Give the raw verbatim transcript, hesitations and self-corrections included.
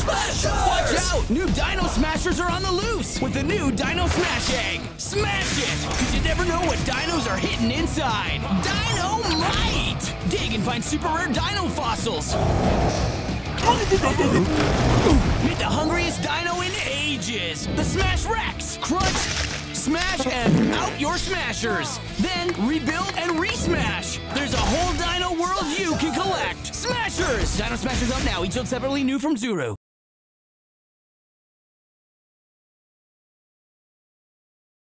Smashers! Watch out! New Dino Smashers are on the loose with the new Dino Smash Egg. Smash it! Because you never know what dinos are hidden inside. Dynamite! Dig and find super rare dino fossils. Meet the hungriest dino in ages. The Smash Rex. Crunch, smash, and out your smashers. Then rebuild and re-smash. There's a whole dino world you can collect. Smashers! Dino Smashers out now, each sold separately, new from ZURU.